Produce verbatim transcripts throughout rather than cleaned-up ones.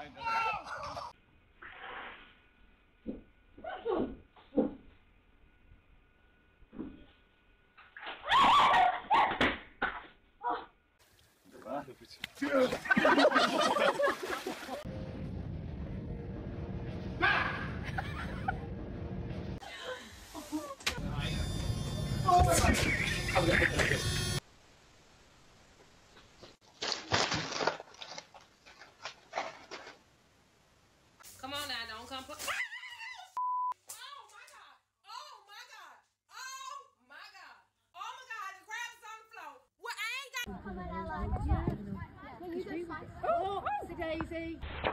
Come on now, don't come. Oh my god! Oh my god! Oh my god! Oh my god! The crab is on the floor. Well, I ain't got. Can you just fight? Oh, Daisy.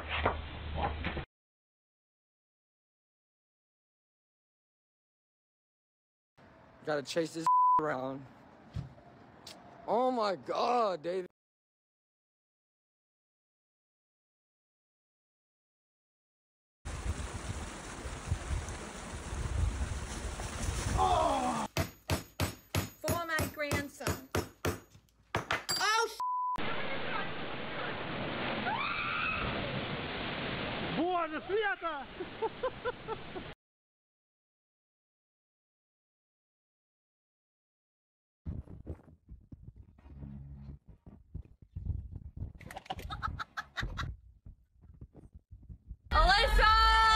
Gotta chase this around. Oh my god, David. Oh! For my grandson. Oh, Buona fiata! Alyssa!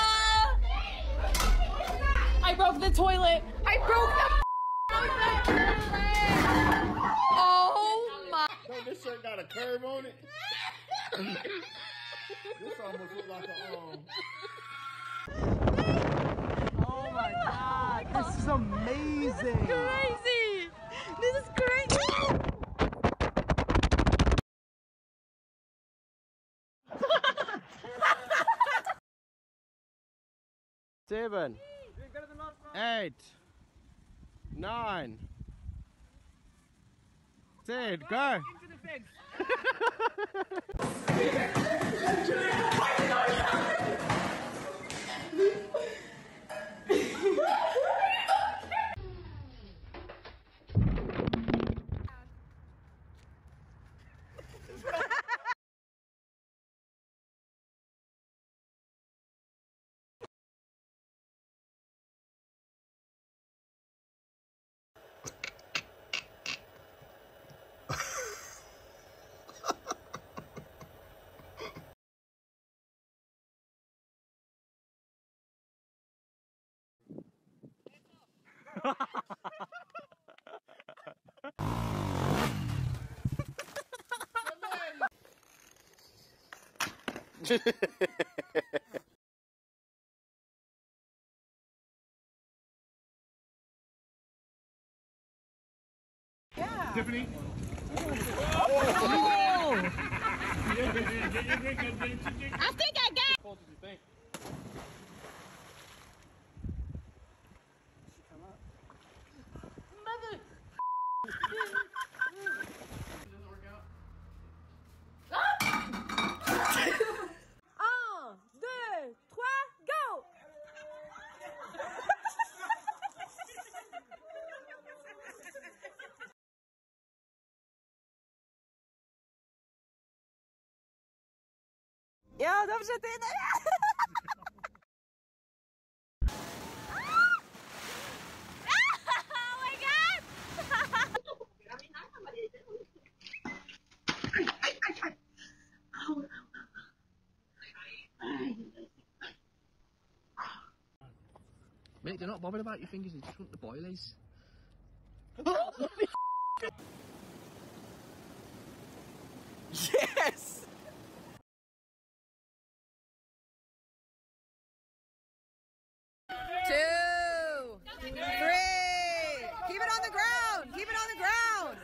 I broke the toilet. I broke the toilet. Oh my! No, this shirt got a curve on it. This almost look like a um. Oh my god! This is amazing. Crazy! This is crazy. Seven, eight, nine, ten, go! Into the fence! Yeah. Tiffany? Oh. I think I got. How cold did you think? Mother. Doesn't work out. Un, deux, trois, go! Jo, dobře, ty ne. Oh my god! Mate, they're not bothered about your fingers, they just want the boilies. Yes! Two, three. Keep it on the ground. Keep it on the ground.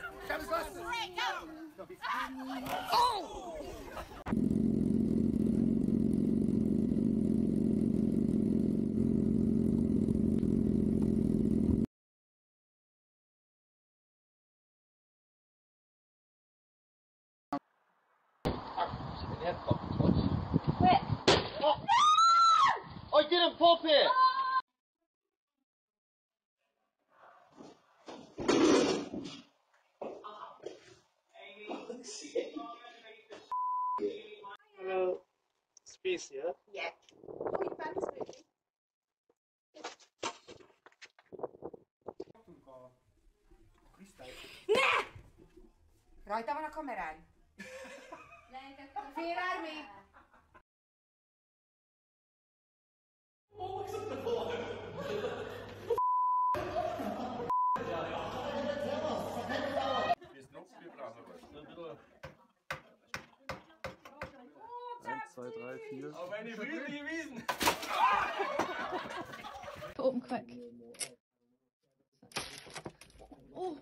Oh! I didn't pop it! Peace, yeah? Yeah. Oh, you found this movie? Nah! Rajta van a kamerán. FailArmy. eins, zwei, drei, vier. Auf eine Wiese gewiesen! Open quick. Oh.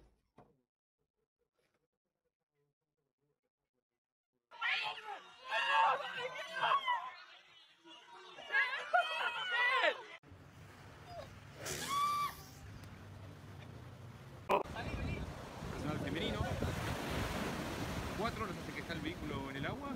Personal femenino. Cuatro nos hace que está el vehículo en el agua.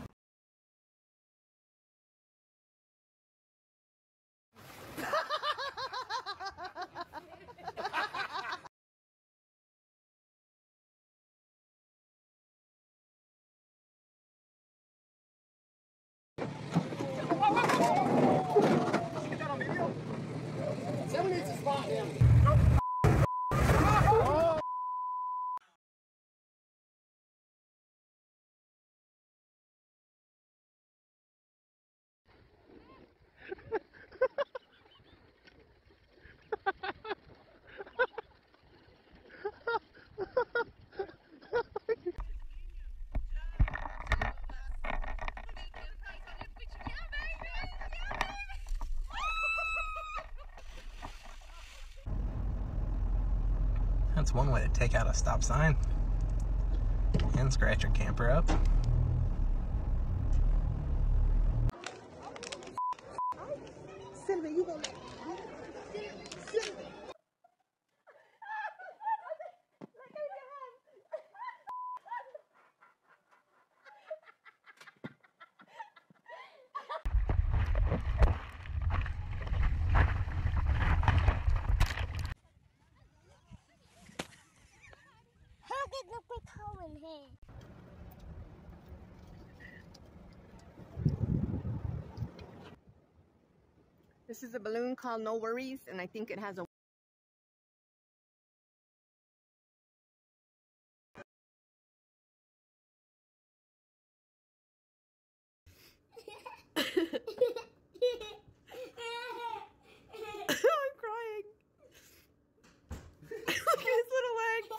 That's one way to take out a stop sign and scratch your camper up. Cinnamon, you gonna This is a balloon called No Worries, and I think it has a I'm crying. Look at his little legs.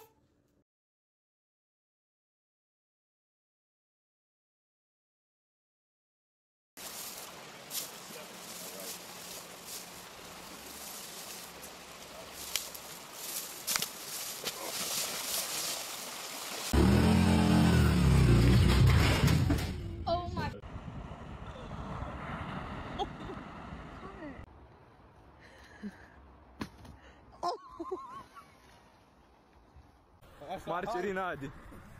Oh my. Marci rinadi.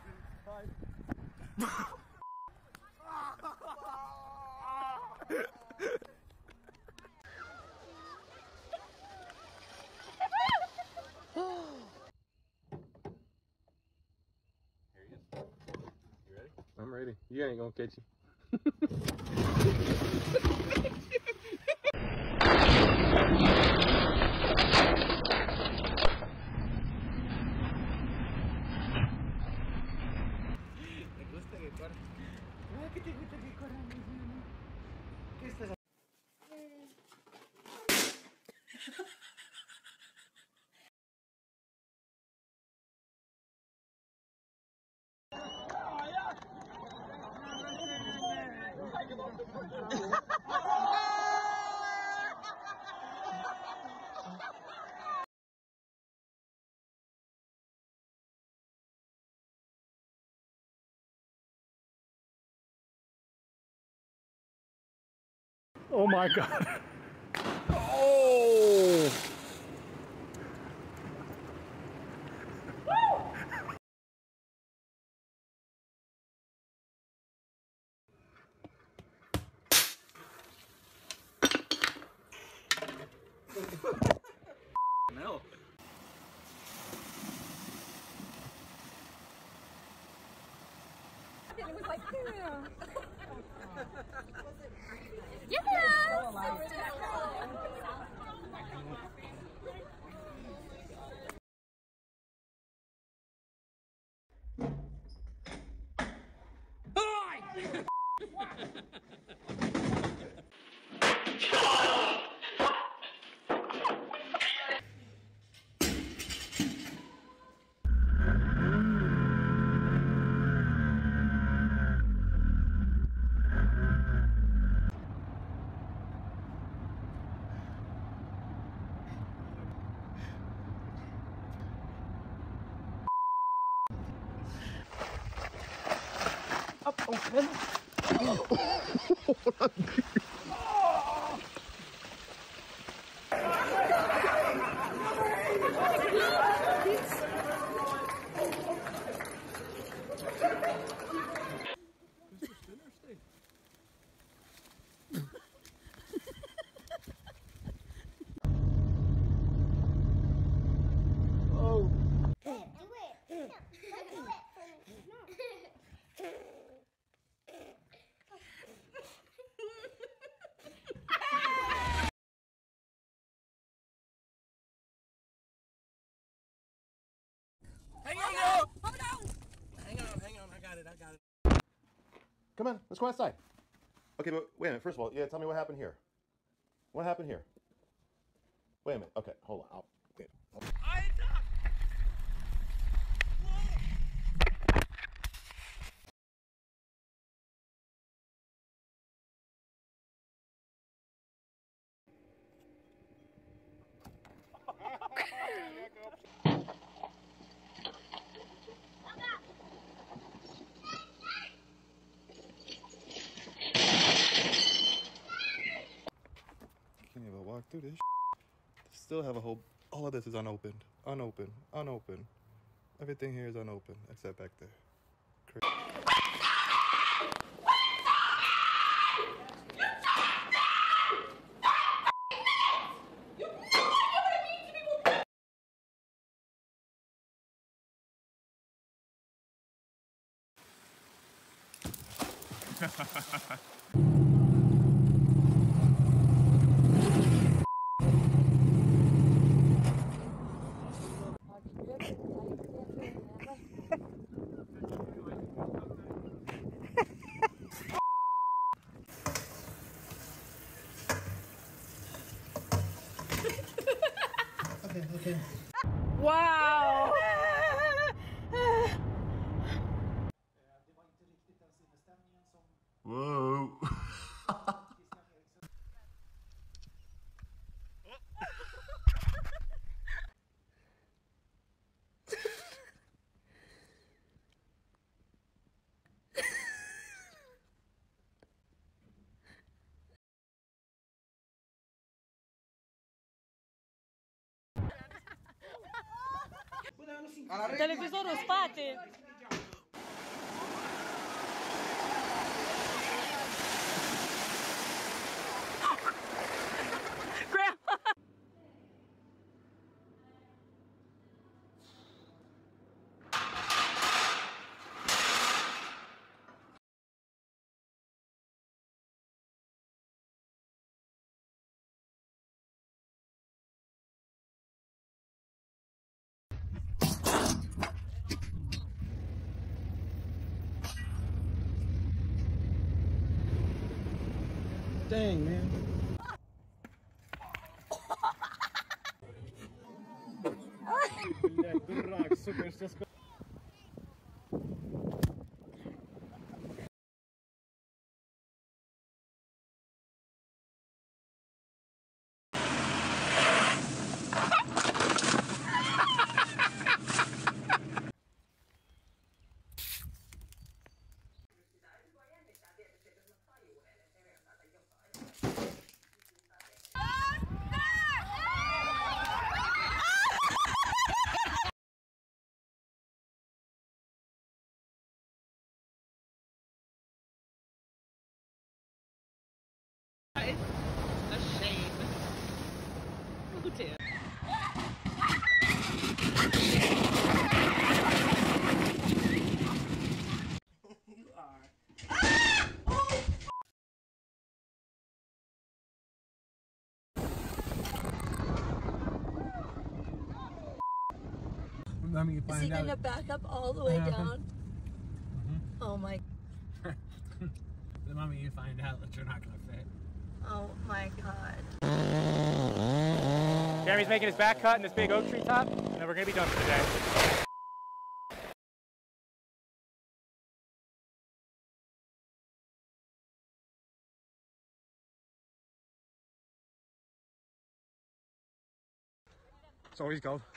I'm ready. You ain't gonna catch him. Oh my god. Oh! No. It was like, yeah. open. Oh. Do it. No, don't do it for me. No. Hang on, no! Hold on! Hang on, hang on, I got it, I got it. Come on, let's go outside. Okay, but wait a minute. First of all, yeah, tell me what happened here. What happened here? Wait a minute. Okay, hold on. I'll, wait. I duck! Can't even walk through this. Still have a whole. All of this is unopened, unopened, unopened. Everything here is unopened except back there. Crazy. Okay, okay. Wow! Whoa. Televizorul în spate! Dang, man. Блядь, дурак, сука, я сейчас... A shame. Oh dear. You are. Let me find Is he out. gonna back up all the way Uh-huh. down? Mm-hmm. Oh my, The moment you find out that you're not gonna fit. oh my god. Jeremy's making his back cut in this big oak tree top, and then we're gonna be done for the day. So he's gone.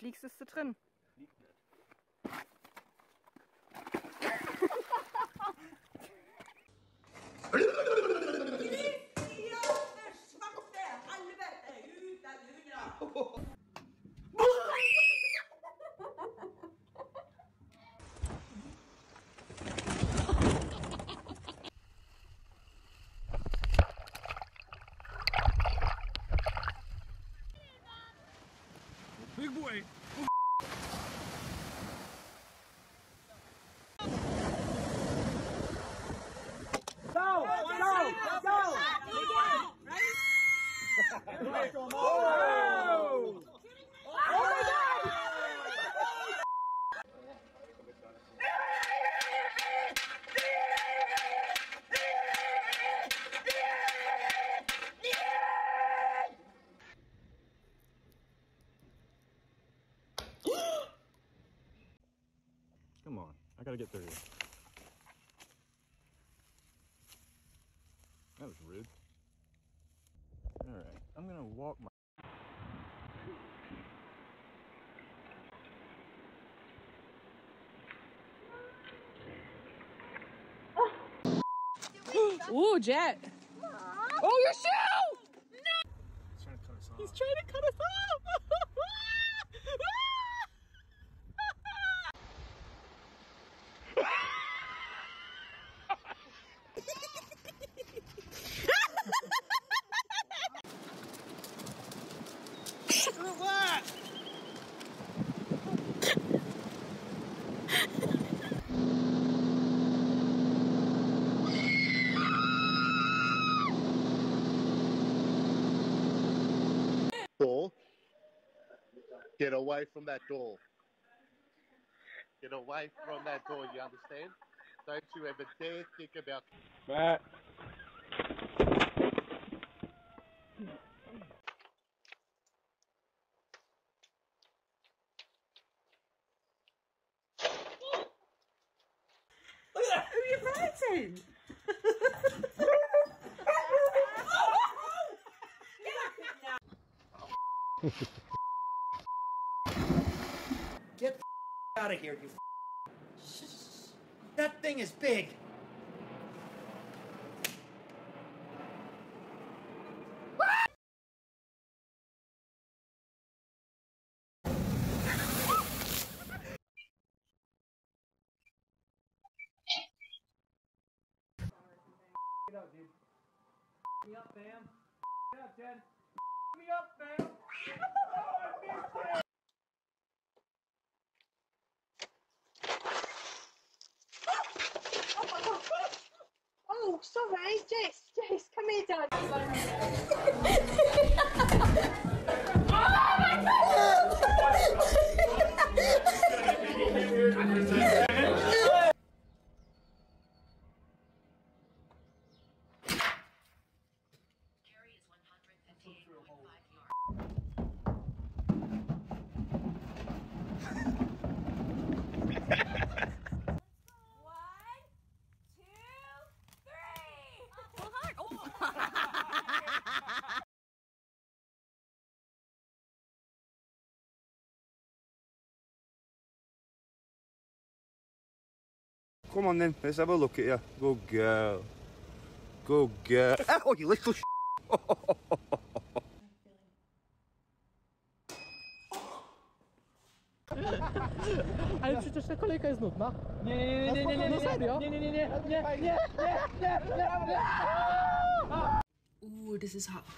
fliegst, ist sie drin. Big boy. Go! Go! Go! Oh! Oh my God! Come on, I gotta get through here. That was rude. Alright, I'm gonna walk my... Ooh, Jet. Oh, your shoe! No! He's trying to cut us off. He's trying to cut us off! Door. Get away from that door. Get away from that door, you understand? Don't you ever dare think about... Matt. Look at that! Who are you fighting? Get the out of here, you That thing is big. Get up, dude. Me up, fam. Get up, Jen. Me up, fam. Oh, sorry, Jess, Jess, come here, Dad. Come on then, let's have a look at you. Good girl. Good girl. Oh, you little sh**. Ale przecież ta kolejka jest nudna. Nie, nie, nie, nie, nie, No serio? nie, nie, nie, nie, nie, nie, nie, nie, nie. Ooh, this is hot.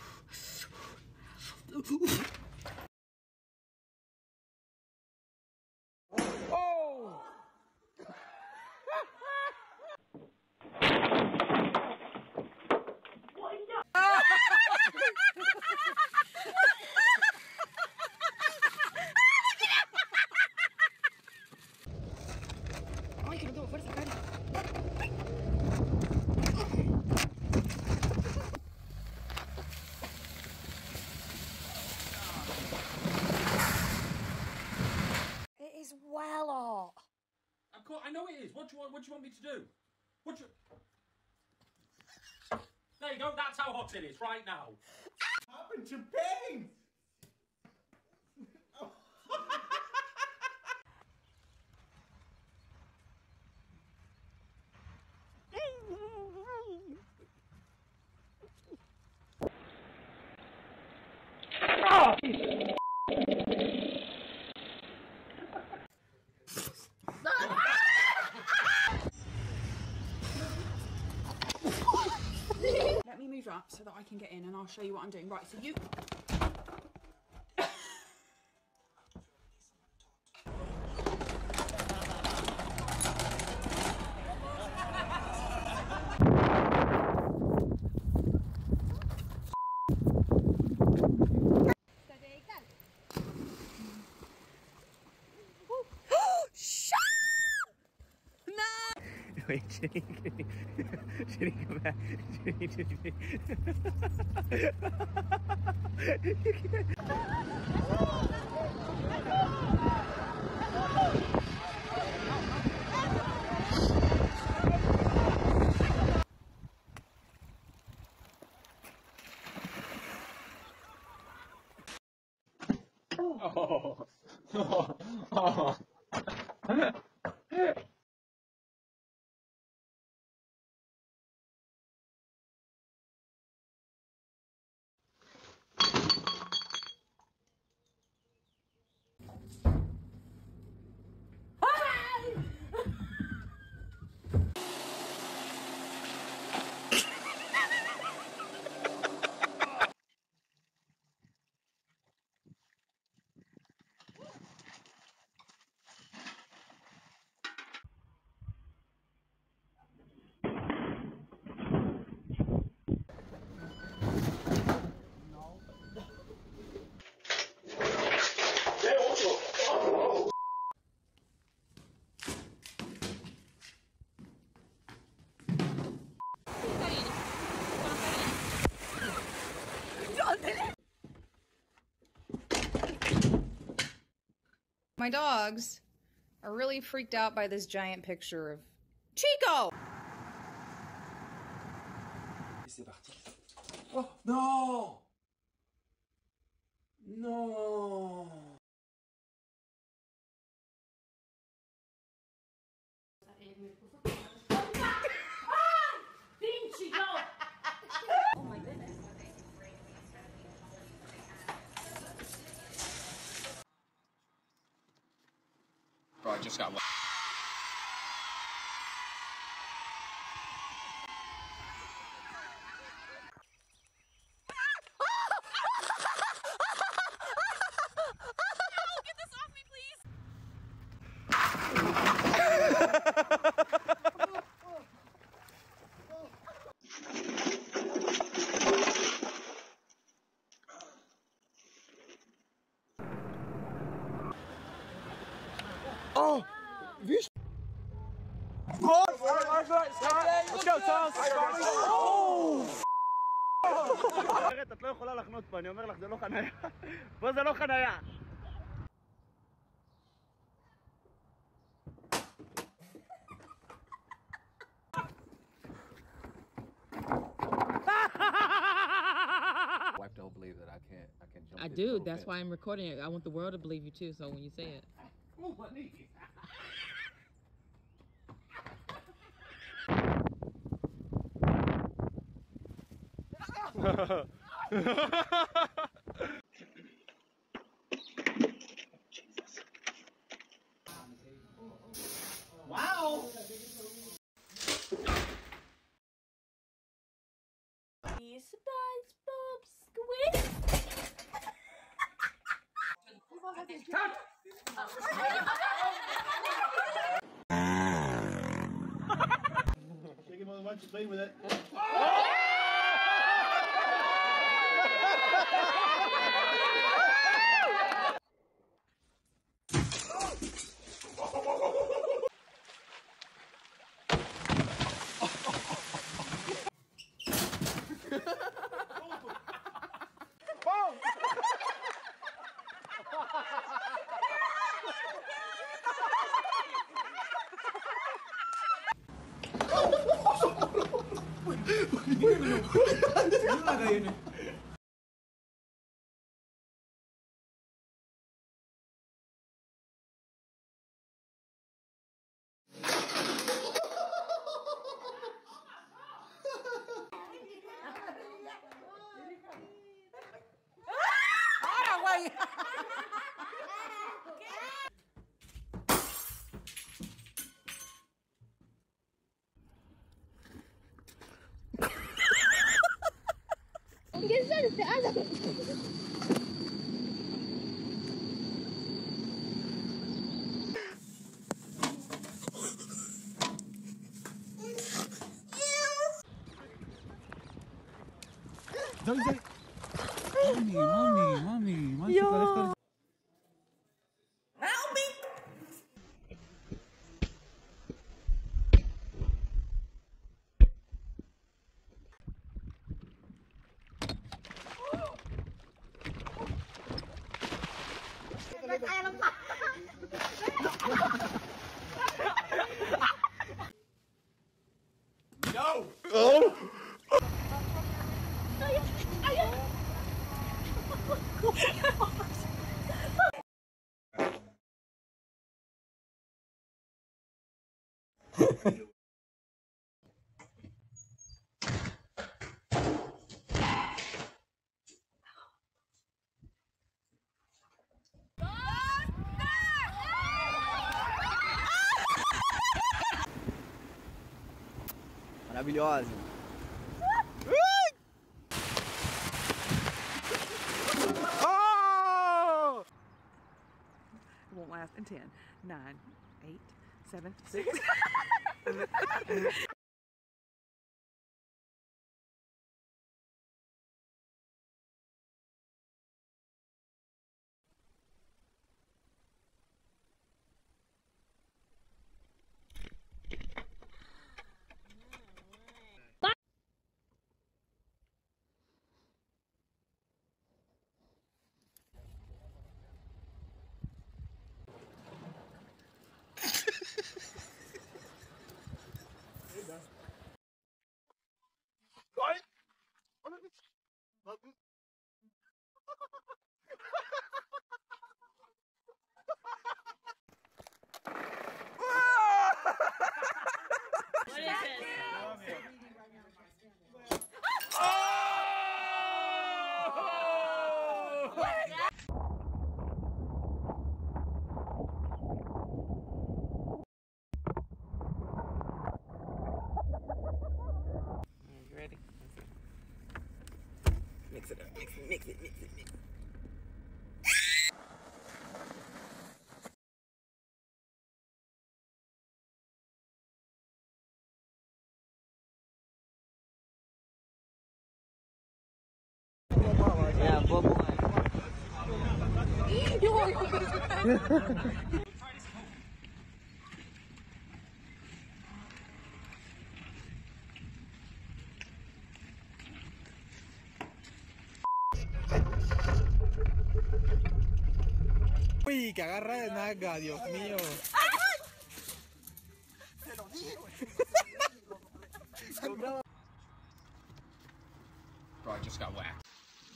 Ay, que no tengo fuerza, Cari. It is well hot. Of course, I know it is. What do you want? What do you want me to do? What do you... There you go. That's how hot it is right now. Happened to pain! slightly move up so that I can get in and I'll show you what I'm doing. Right, so you... Wait, Jenny, Jenny, come back. Jenny, Jenny. You can't. Oh. Oh. Oh. My dogs are really freaked out by this giant picture of Chico! C'est parti. Oh non! Non! Oh my goodness. Bro, I just got one. Oh! Vies! Let's go, Charles! את לא יכולה לחנות פה, אני אומר לך, זה לא חניה. פה זה לא חניה. Wife don't believe that I can't, I can jump. I do. That's why I'm recording it. I want the world to believe you too. So when you say it. Oh, my knee. Wow! SpongeBob Squid. Shake him on the bunch, play with it. Mami, mami, mami, mami, Yo. No! Oh! Maravilhosa. Oh! It won't last in ten, nine, eight, seven, six. What is this? You ready? Mix it up, mix it, mix it, mix it, mix it. Yeah, bubble. Uy, que agarra de naga, Dios mío. Se lo dije, güey. Bro, I just got whacked.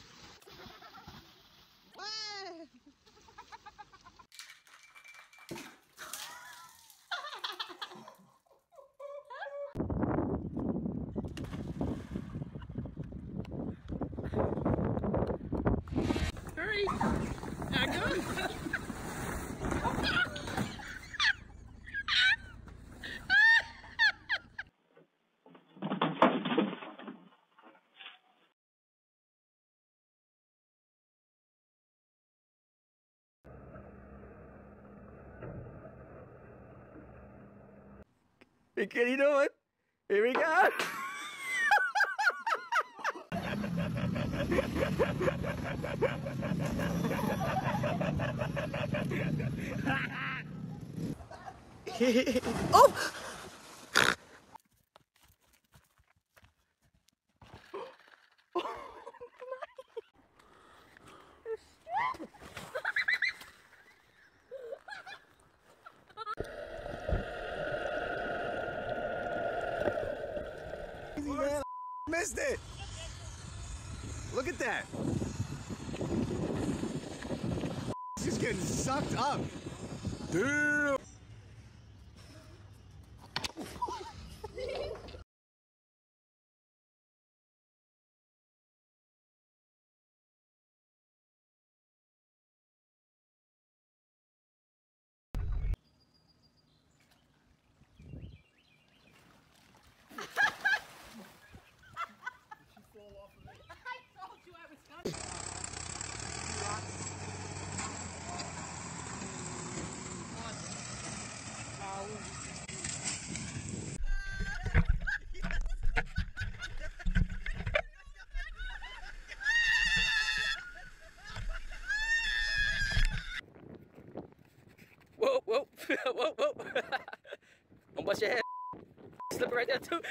Hurry! I go! Hey, kid, you doing? Here we go. Oh! Man, I missed it. Look at that. It's just getting sucked up. Dude. I told you I was whoa, whoa. Don't bust your head. Slip right there too.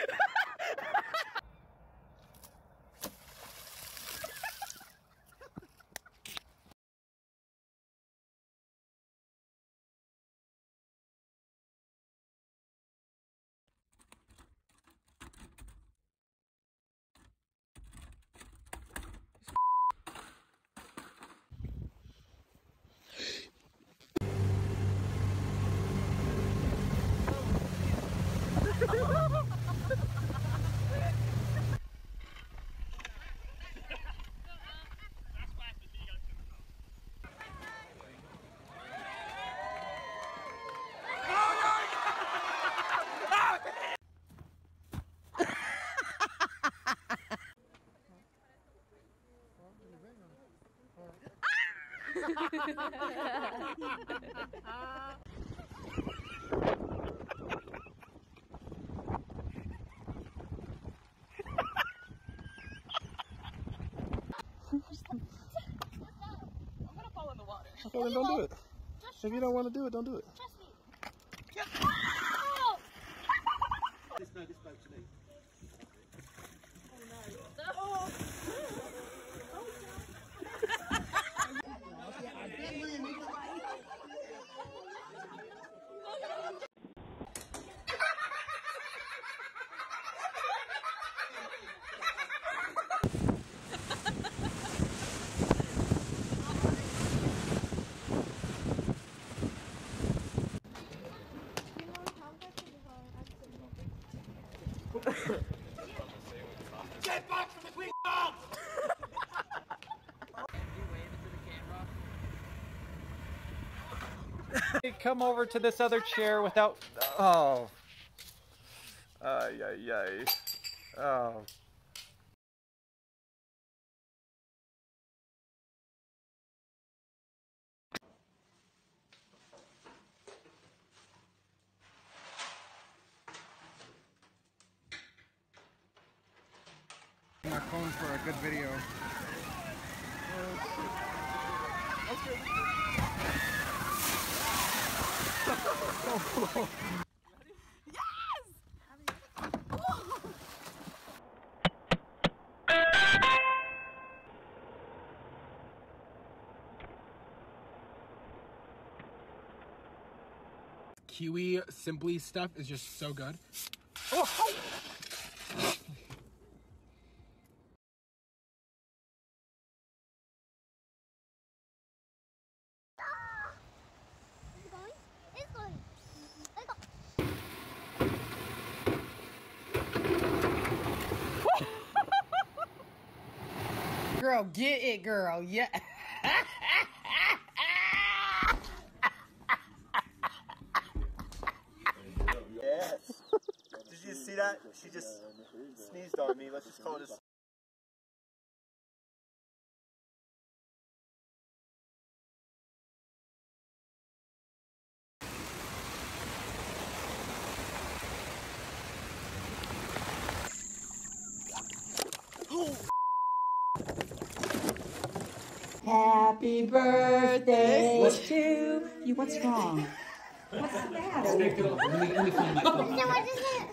Okay, then don't do it. If you don't want to do it, don't do it. This no, this boat to me. Get back from the quick dogs! Come over to this other chair without. Oh. Ay, ay, ay. Oh. My phone for a good video. Kiwi Simply stuff is just so good. Girl, get it, girl. Yeah. Yes. Did you see that? She just sneezed on me. Let's just call it a... Happy birthday to you. What's wrong? What's the matter? Let me, let me find my phone. No, what is it?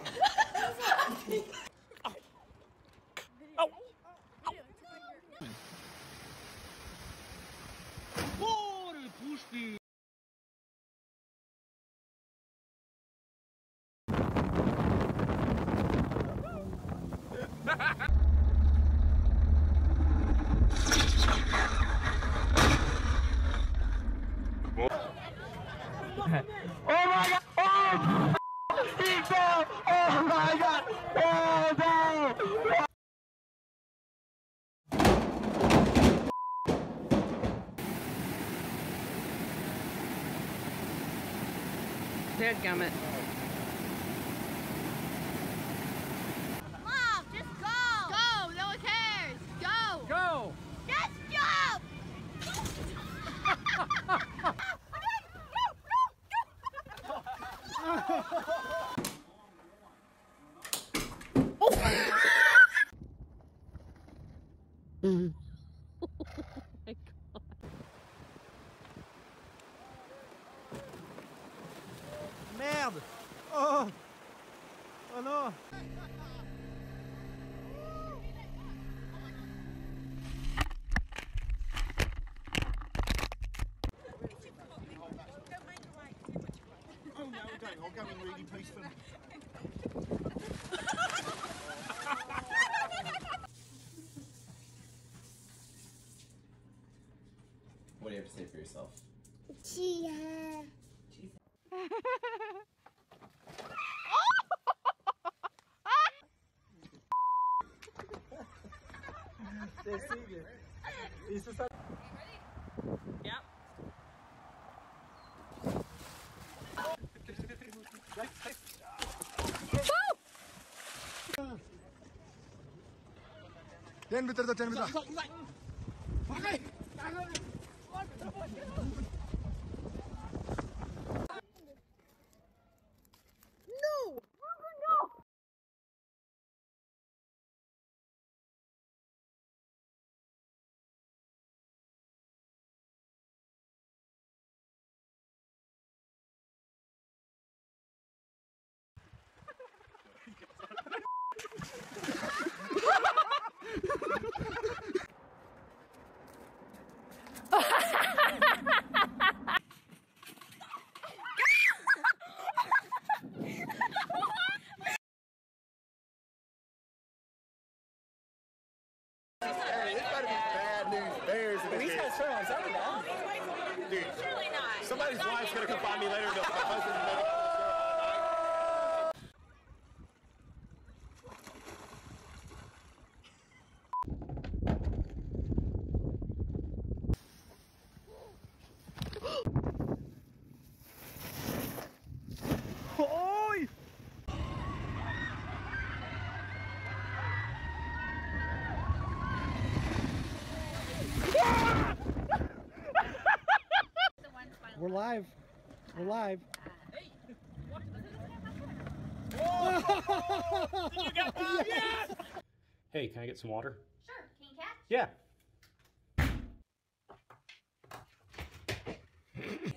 Oh my god! Oh! He fell! Oh my god! Oh no! Dadgummit. Mom, just go. Go. No one cares. Go. Go! Just jump. Mm. Oh! Oh no, don't. I'll go and really peaceful. What do you have to say for yourself? Cheetah. Yep. ten meter to ten meter. No! No! Hey, it's gotta be bad news bears in this These guys turn on Saturday. Dude, Surely not. somebody's wife's gonna come find me later and be like, my husband's never. Oi! We're live. We're live. You got that? Yes! Hey, can I get some water? Sure. Can you catch? Yeah.